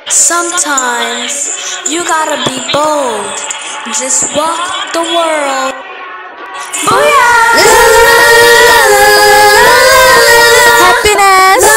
Sometimes you gotta be bold. Just walk the world. Happiness.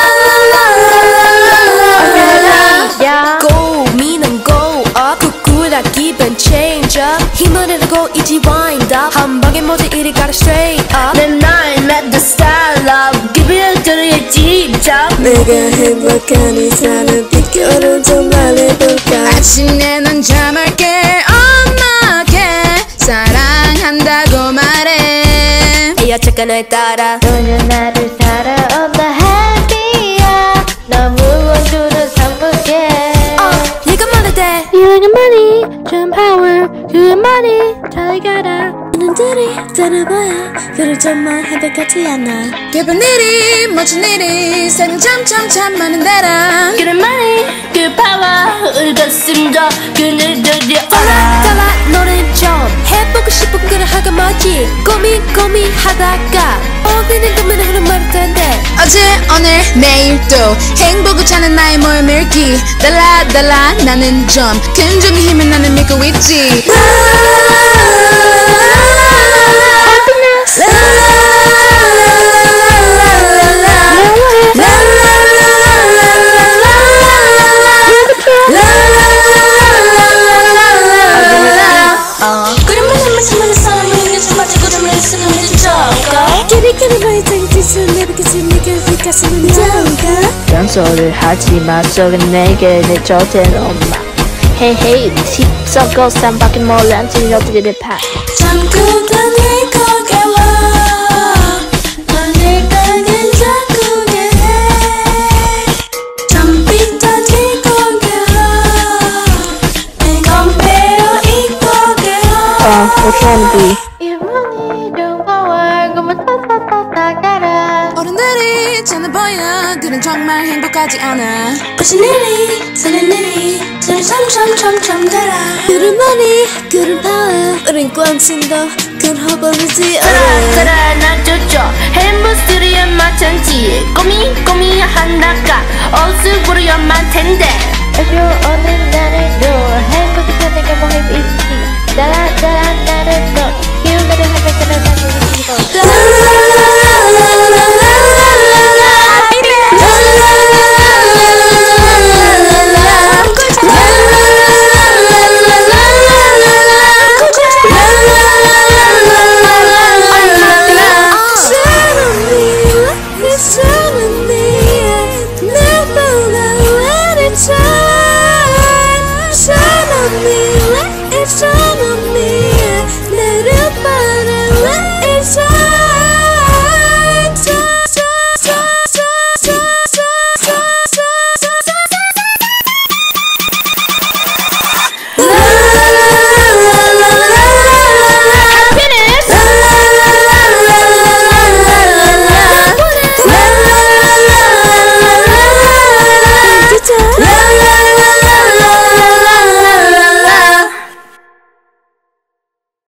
Go, meaning go up. 구구라 기분 change up. 힘을 잃고 이지 wind up. 한 방에 모두 이리 가라 straight up. 내 나의 met the style of 기분을 들어야 집착. 내가 행복한 이상은 비결을 좀 말해볼까. 아침에 난 잠을게 엄마게 사랑한다고 말해. 에이 어쨌건 날 따라. 너는 나를 사랑 on the happy야. 너무 원두는 상북해. 네가 말해대. Feeling money, 좀 power, 그 money 잘 가라. 눈들이 들어봐야 그를 정말 행복하지 않아. 기쁜 일이 멋진 일이 세상 참 많은 데라. 그 money, 그 power, 우리 가슴도 그늘들이 따라 너는 좀 해보고 싶은 걸 하가 뭐지. 고민하다가 어디는 고민을 하는 말일 텐데. 어제 오늘 내일 또 행복을 찾는 나의 몰밀기. 달라 나는 좀 긍정의 힘을 나는 믿고 있지. 잔소리를 하지마 속은 내게 내줘 된 엄마. 헤이 씹썩고 쌈밖에 몰라 앉은 여드립에 파. 잠깐만 네 거게 와. 넌 일단은 자꾸게 해. 잠빛도 네 거게 와. 내 건배로 이거게 와. What can be? 이 money 좀 power 그만 따따따따 가라. 어른들이 찾는 보여 그는 정말 행복하지 않아. 꽃이 내리 사는 내리 점점점점 달아. 그런 많이 그런 파워. 우린 관심도 큰 허벌이지 않아. 따라 나줘줘 햄버스터리에 마찬지 꼬미 한다가 어수구로 연만 텐데. 아주 오늘 나를 줘 행복해서 내가 뭐 해도 있지. 따라 나를 줘 기운나를 하겠다는 나를 믿고. 라라라라라